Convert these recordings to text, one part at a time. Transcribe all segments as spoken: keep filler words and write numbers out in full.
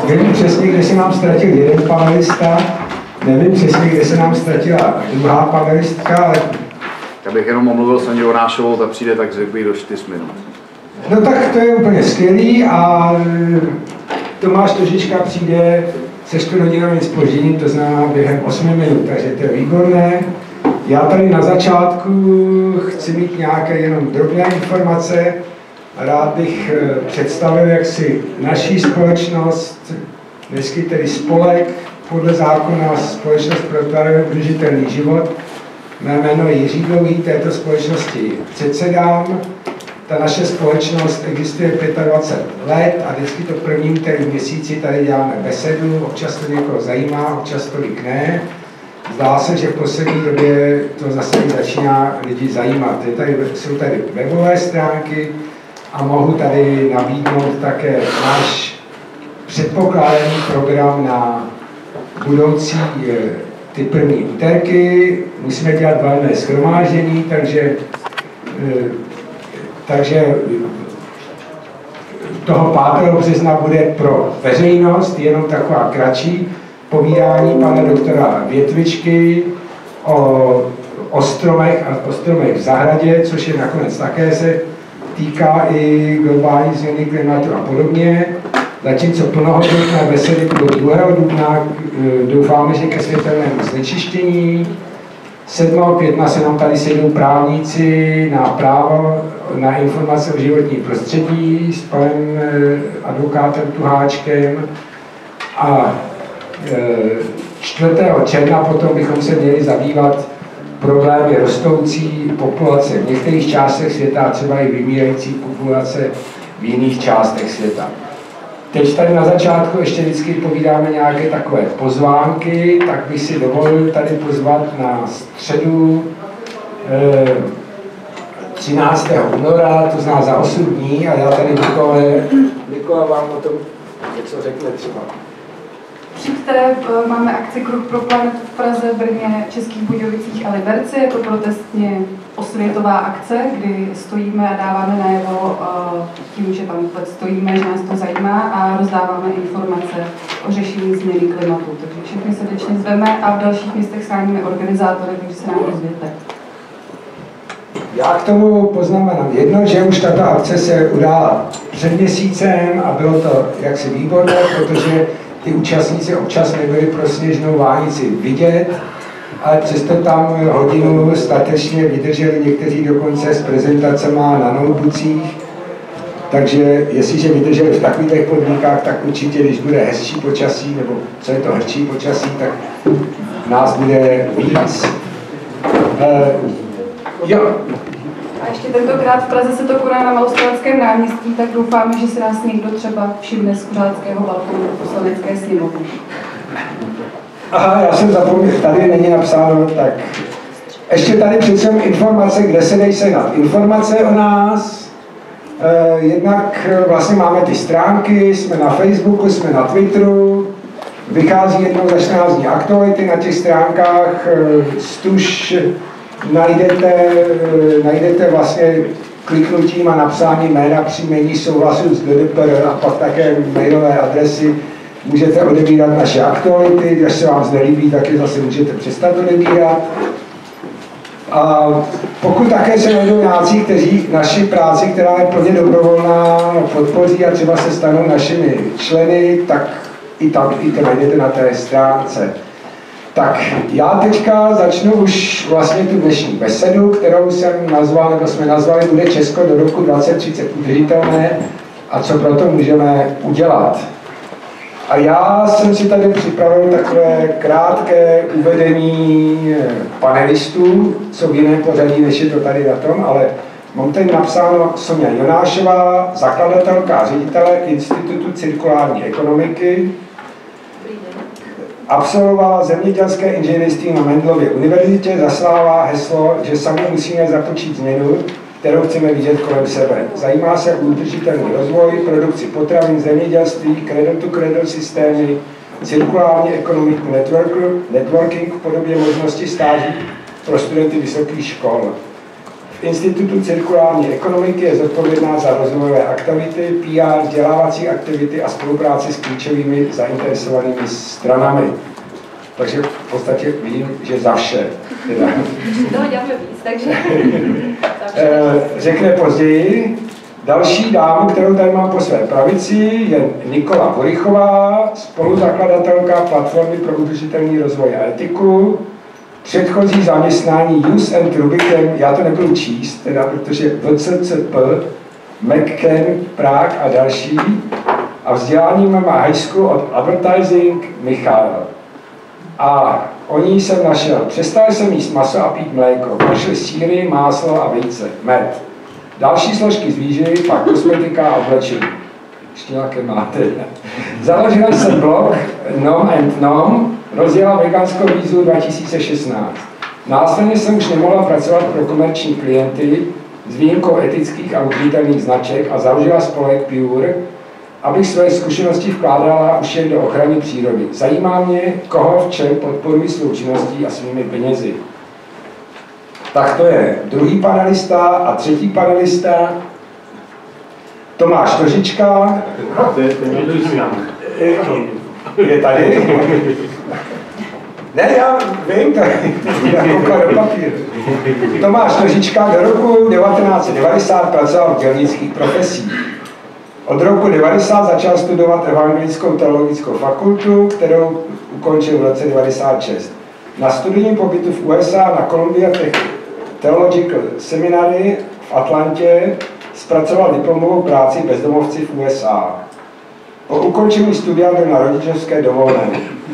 Nevím přesně, kde se nám ztratil jeden panelista, nevím přesně, kde se nám ztratila druhá panelistka, ale... Já bych jenom omluvil Sondu Jonášovou, ta přijde tak zvyklý do čtyř minut. No tak to je úplně skvělý a Tomáš Tožička přijde se čtvrthodinovým zpožděním, to znamená během osmi minut, takže to je výborné. Já tady na začátku chci mít nějaké jenom drobné informace. Rád bych představil jaksi naší společnost, dnesky tedy spolek, podle zákona Společnost pro trvalý udržitelný život. Mé jméno je Jiří Dlouhý, této společnosti předsedám. Ta naše společnost existuje dvacet pět let a vždycky to prvním tedy měsíci tady děláme besedu, občas to někoho zajímá, občas tolik ne. Zdá se, že v poslední době to zase začíná lidi zajímat. Je tady, jsou tady webové stránky a mohu tady nabídnout také náš předpokládaný program na budoucí ty první úterky. Musíme dělat valné shromáždění, takže, takže toho pátého března bude pro veřejnost jenom taková kratší povídání pana doktora Větvičky o ostromech a ostromech v zahradě, což je nakonec také se týká i globální změny klimatu a podobně. Zatímco plnohodnotné besedy budou druhého dubna, doufáme, že ke světelnému znečištění. sedmého května se nám tady sejdou právníci na právo, na informace o životním prostředí s panem advokátem Tuháčkem. A čtvrtého června potom bychom se měli zabývat problémy rostoucí populace v některých částech světa a třeba i vymírající populace v jiných částech světa. Teď tady na začátku ještě vždycky povídáme nějaké takové pozvánky, tak bych si dovolil tady pozvat na středu eh, třináctého února, to znamená za osm dní, a já tady Nikola vám o tom něco řekne třeba. Přijďte, máme akci Kruh pro planetu v Praze, Brně, Českých Budějovicích a Liberci. Je to protestně osvětová akce, kdy stojíme a dáváme najevo tím, že tam vůbec stojíme, že nás to zajímá a rozdáváme informace o řešení změny klimatu. Takže všechny srdečně zveme a v dalších městech scháníme organizátory, takže se nám ozvěte. Já k tomu poznamenám jedno, že už tato akce se udála před měsícem a bylo to jaksi výborné, protože ty účastníci občas nebyli pro sněžnou vánici vidět, ale přesto tam hodinu statečně vydrželi někteří dokonce s prezentacema na notebookích. Takže jestliže vydrželi v takových podmínkách, tak určitě, když bude hezčí počasí, nebo co je to hezčí počasí, tak nás bude víc. E, jo. A ještě tentokrát v Praze se to koná na Malostranském náměstí, tak doufáme, že se nás někdo třeba všimne z kuřáckého balkonu Poslanecké sněmovny. Aha, já jsem zapomněl, tady není napsáno, tak ještě tady přece informace, kde se dají sehnat informace o nás. E, jednak vlastně máme ty stránky, jsme na Facebooku, jsme na Twitteru, vychází jednou za čtrnáct dní aktuality na těch stránkách, stuž najdete, najdete vlastně kliknutím a napsáním jména, příjmení, souhlasu s G D P R a pak také mailové adresy. Můžete odebírat naše aktuality, když se vám znelíbí, tak je zase můžete přestat odebírat. A pokud také se najdou nějací, kteří naši práci, která je plně dobrovolná, podpoří a třeba se stanou našimi členy, tak i tam i to najdete na té stránce. Tak já teďka začnu už vlastně tu dnešní besedu, kterou jsem nazval, nebo jsme nazvali Bude Česko do roku dvacet třicet udržitelné a co pro to můžeme udělat. A já jsem si tady připravil takové krátké uvedení panelistů, co v jiném pořadí, než je to tady na tom, ale mám tady napsáno Sonja Jonášová, zakladatelka a ředitelé Institutu cirkulární ekonomiky. Absolvovala zemědělské inženýrství na Mendelově univerzitě, zaslává heslo, že sami musíme započít změnu, kterou chceme vidět kolem sebe. Zajímá se o udržitelný rozvoj, produkci potravin, zemědělství, credo-to-credo systémy, cirkulární ekonomiku, networking v podobě možnosti stáží pro studenty vysokých škol. v Institutu cirkulární ekonomiky je zodpovědná za rozvojové aktivity, P R, vzdělávací aktivity a spolupráci s klíčovými zainteresovanými stranami. Takže v podstatě vím, že za vše. Teda. Toho děláme víc, takže... Řekne později. Další dámu, kterou tady mám po své pravici, je Nikola Borychová, spoluzakladatelka Platformy pro udržitelný rozvoj a etiku. Předchozí zaměstnání Hughes and Rubikem, já to nebudu číst, teda, protože V C C P, McCann, Prague a další. A vzdělání má High School of Advertising Michal. A o ní jsem našel. Přestal jsem jíst maso a pít mléko. Našli síry, máslo a vejce, med. Další složky z výživy, pak kosmetika a oblečení. Ještě nějaké máte. Založila jsem blog Nom and Nom, rozjela veganskou výzvu dva tisíce šestnáct. Následně jsem už nemohla pracovat pro komerční klienty s výjimkou etických a udržitelných značek a založila spolek Pure, abych své zkušenosti vkládala už jen do ochrany přírody. Zajímá mě, koho v čem podporuji svou činností a svými penězi. Tak to je druhý panelista a třetí panelista. Tomáš Tožička. Je tady? Ne, já vím, to je koukal do papíru. Tomáš Tožička do roku devatenáct set devadesát pracoval v dělnických profesích. Od roku devadesát začal studovat Evangelickou teologickou fakultu, kterou ukončil v roce devadesát šest. Na studijním pobytu v U S A na Columbia Theological Seminary v Atlantě zpracoval diplomovou práci bezdomovci v U S A. Po ukončení studia byl na rodičovské dovolené.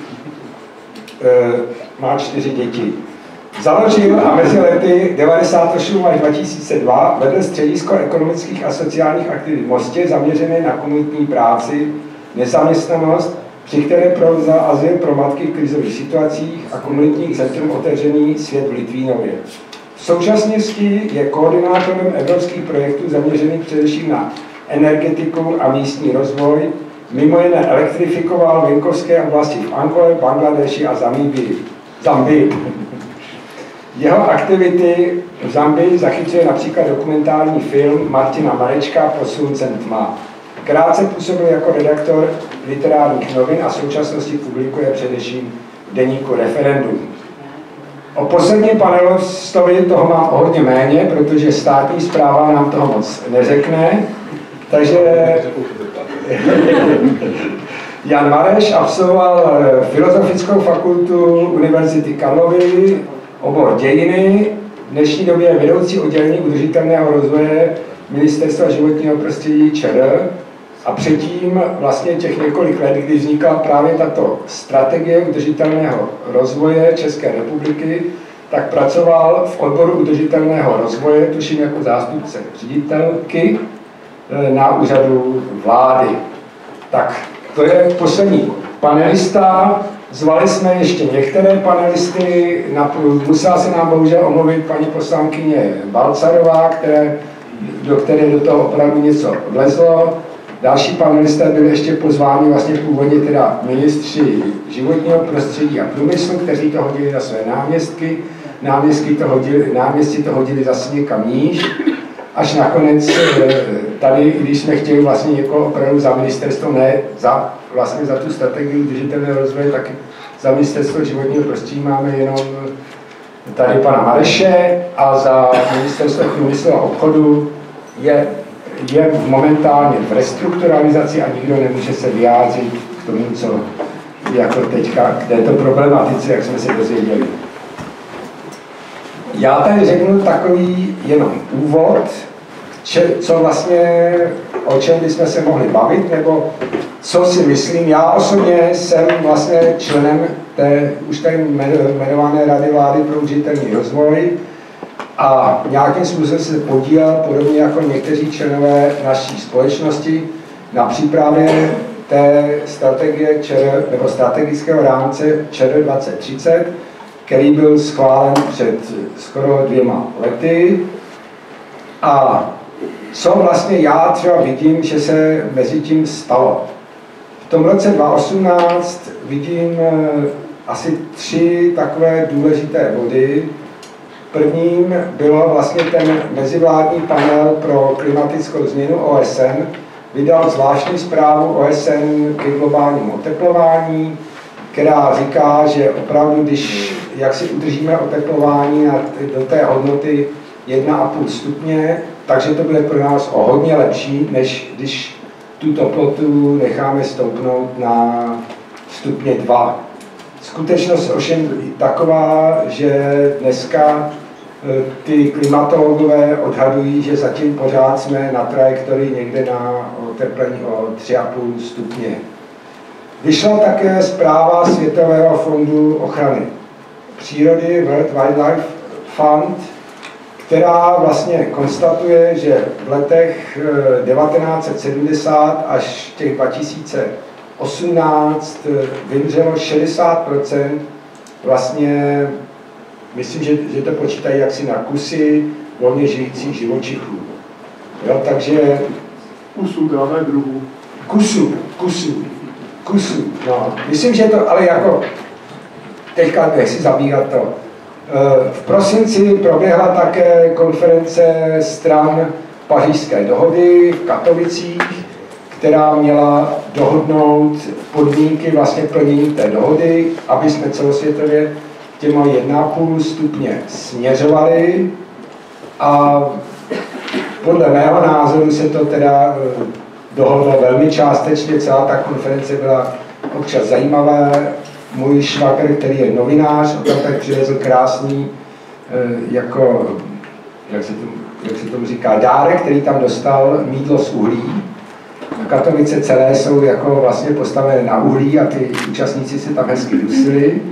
E, má čtyři děti. Založil a mezi lety devadesát osm až dva tisíce dva vedl středisko ekonomických a sociálních aktivit v Mostě zaměřené na komunitní práci, nezaměstnanost, při které provozal azyl pro matky v krizových situacích a komunitní centrum Otevřený svět v Litvínově. V současnosti je koordinátorem evropských projektů zaměřených především na energetiku a místní rozvoj. Mimo jiné elektrifikoval venkovské oblasti v Angole, Bangladeši a Zambii. Jeho aktivity v Zambii zachycuje například dokumentární film Martina Marečka Pod sluncem tma. Krátce působil jako redaktor literárních novin a v současnosti publikuje především v deníku Referendum. O posledním panelostovi toho mám o hodně méně, protože státní správa nám toho moc neřekne. Takže Jan Mareš absolvoval Filozofickou fakultu Univerzity Karlovy, obor dějiny, v dnešní době je vedoucí oddělení udržitelného rozvoje Ministerstva životního prostředí ČR a předtím vlastně těch několik let, kdy vznikla právě tato strategie udržitelného rozvoje České republiky, tak pracoval v odboru udržitelného rozvoje, tuším jako zástupce ředitelky na úřadu vlády. Tak to je poslední panelista. Zvali jsme ještě některé panelisty, musela se nám bohužel omluvit paní poslankyně Balcarová, které, do které do toho opravdu něco vlezlo. Další panelisté byli ještě pozváni vlastně původně teda ministři životního prostředí a průmyslu, kteří to hodili za své náměstky, náměstky to hodili, náměstci to hodili zase někam níž, až nakonec tady, když jsme chtěli vlastně někoho opravdu za ministerstvo, ne za, vlastně za tu strategii udržitelného rozvoje, tak za ministerstvo životního prostředí máme jenom tady pana Mareše a za ministerstvo průmyslu a obchodu je, je momentálně v restrukturalizaci a nikdo nemůže se vyjádřit k tomu, co jako teďka k této problematice, jak jsme se dozvěděli. Já tady řeknu takový jenom úvod, če, co vlastně, o čem bychom se mohli bavit, nebo co si myslím. Já osobně jsem vlastně členem té už tady jmenované Rady vlády pro udržitelný rozvoj a nějakým způsobem se podílel, podobně jako někteří členové naší společnosti, na přípravě té strategie ČR, nebo strategického rámce ČR dvacet třicet, který byl schválen před skoro dvěma lety. A co vlastně já třeba vidím, že se mezi tím stalo. V tom roce dva tisíce osmnáct vidím asi tři takové důležité body. Prvním bylo vlastně ten mezivládní panel pro klimatickou změnu O S N, vydal zvláštní zprávu O S N ke globálnímu oteplování, která říká, že opravdu, když jak si udržíme oteplování na, do té hodnoty jedna a půl stupně, takže to bude pro nás o hodně lepší, než když tu teplotu necháme stoupnout na stupně dva. Skutečnost ovšem taková, že dneska ty klimatologové odhadují, že zatím pořád jsme na trajektorii někde na oteplení o tři a půl stupně. Vyšla také zpráva Světového fondu ochrany přírody, World Wildlife Fund, která vlastně konstatuje, že v letech devatenáct set sedmdesát až těch dva tisíce osmnáct vymřelo šedesát procent vlastně, myslím, že, že to počítají jaksi na kusy volně žijících živočichů. Jo, takže... Kusů, dáme druhů. Kusů, kusů, kusů, no. Myslím, že to, ale jako, teďka nechci zabírat to. V prosinci proběhla také konference stran Pařížské dohody v Katovicích, která měla dohodnout podmínky vlastně plnění té dohody, aby jsme celosvětově těma jedna a půl stupně směřovali. A podle mého názoru se to teda dohodlo velmi částečně, celá ta konference byla občas zajímavá. Můj švagr, který je novinář, on tam tak přivezl krásný, jako, jak se, tomu, jak se tomu říká, dárek, který tam dostal, mýdlo z uhlí. Katovice celé jsou jako vlastně postavené na uhlí a ty účastníci se tam hezky dusili.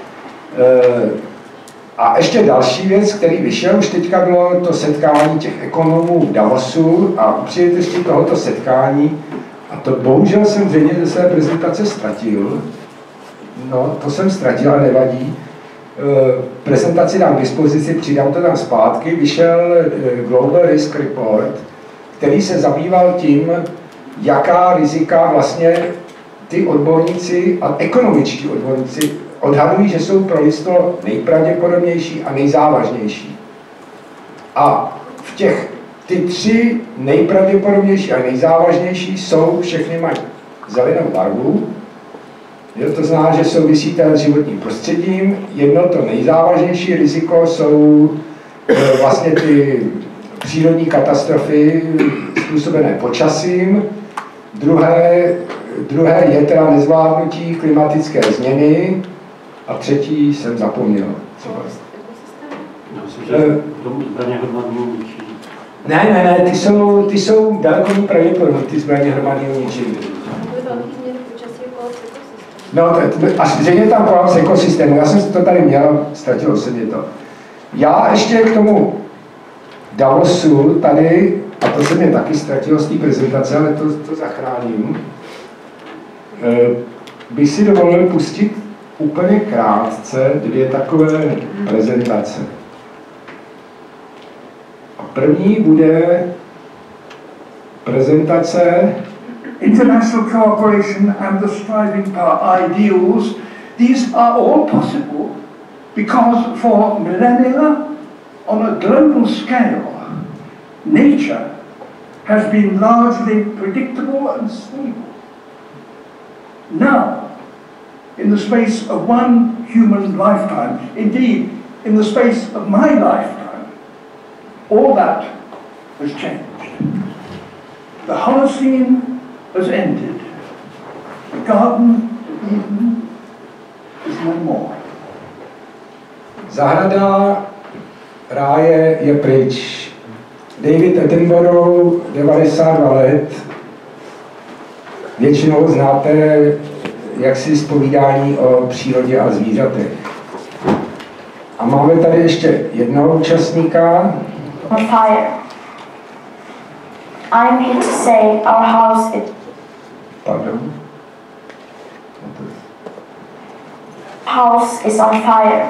A ještě další věc, který vyšel, už teďka bylo to setkání těch ekonomů v Davosu a u příležitosti tohoto setkání, a to bohužel jsem zřejmě ze své prezentace ztratil, no to jsem ztratil, ale nevadí, prezentaci dám k dispozici, přidám to tam zpátky, vyšel Global Risk Report, který se zabýval tím, jaká rizika vlastně ty odborníci a ekonomičtí odborníci odhadují, že jsou pro lidstvo nejpravděpodobnější a nejzávažnější. A v těch ty tři nejpravděpodobnější a nejzávažnější jsou, všechny mají zelenou barvu. Jo, to znamená, že souvisí s životním prostředím. Jedno to nejzávažnější riziko jsou e, vlastně ty přírodní katastrofy způsobené počasím. Druhé, druhé je teda nezvládnutí klimatické změny. A třetí jsem zapomněl. Ne, ne, ne, ty jsou, ty jsou daleko pravděpodobné, ty zbraně hromadného ničení. No, a zřejmě tam kolaps ekosystému. Já jsem to tady měl, ztratilo se mě to. Já ještě k tomu Davosu tady, a to se mě taky ztratilo z té prezentace, ale to, to zachráním, bych si dovolil pustit úplně krátce dvě takové prezentace. A první bude prezentace International cooperation and the striving power ideals. These are all possible because for millennia, on a global scale, nature has been largely predictable and stable. Now, in the space of one human lifetime, indeed, in the space of my lifetime, all that has changed. The Holocene has ended. The Garden of Eden is no more. Zahrada ráje je pryč. David Attenborough, devadesát dva let. Většinou znáte jaksi zpovídání o přírodě a zvířatech. A máme tady ještě jednoho účastníka. On fire. I'm here to say our house is... Pardon. House is on fire.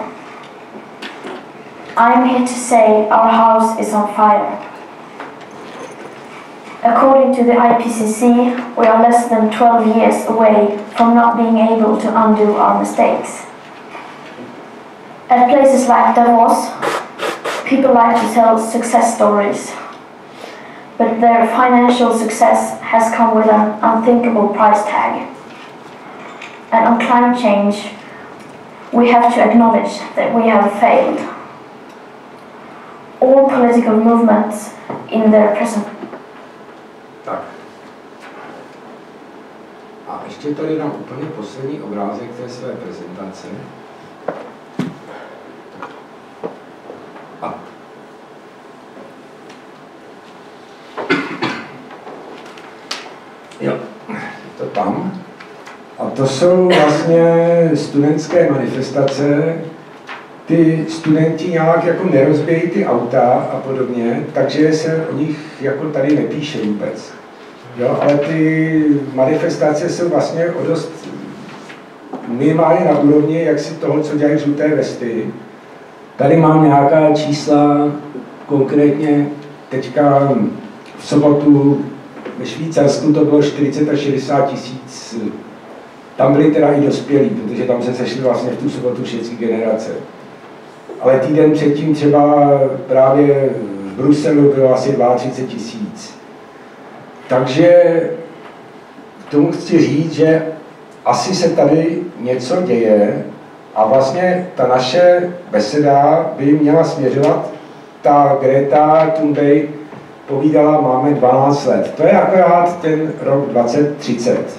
I'm here to say our house is on fire. According to the I P C C, we are less than twelve years away from not being able to undo our mistakes. At places like Davos, People like to tell success stories, but their financial success has come with an unthinkable price tag. And on climate change, we have to acknowledge that we have failed. All political movements in their present. Tak. A ještě tady dám úplně poslední obrázek té své prezentace. A. Jo, je to tam. A to jsou vlastně studentské manifestace. Ty studenti nějak jako nerozbějí ty auta a podobně, takže se o nich jako tady nepíše vůbec. Jo, ale ty manifestace jsou vlastně o dost minimálně na úrovni jak si toho, co dělají žluté vesty. Tady mám nějaká čísla, konkrétně teďka v sobotu ve Švýcarsku to bylo čtyřicet až šedesát tisíc. Tam byli teda i dospělí, protože tam se sešli vlastně v tu sobotu všechny generace. Ale týden předtím třeba právě v Bruselu bylo asi třicet dva tisíc. Takže k tomu chci říct, že asi se tady něco děje a vlastně ta naše beseda by měla směřovat. Ta Greta Thunberg povídala, máme dvanáct let. To je akorát ten rok dvacet třicet.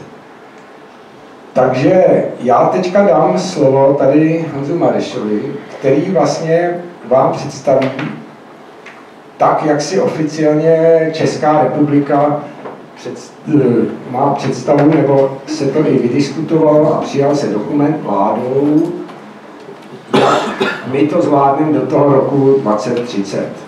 Takže já teďka dám slovo tady Honzu Marešovi, který vlastně vám představí tak, jak si oficiálně Česká republika před, má představu, nebo se to i vydiskutovalo a přijal se dokument vládou, jak my to zvládneme do toho roku dvacet třicet.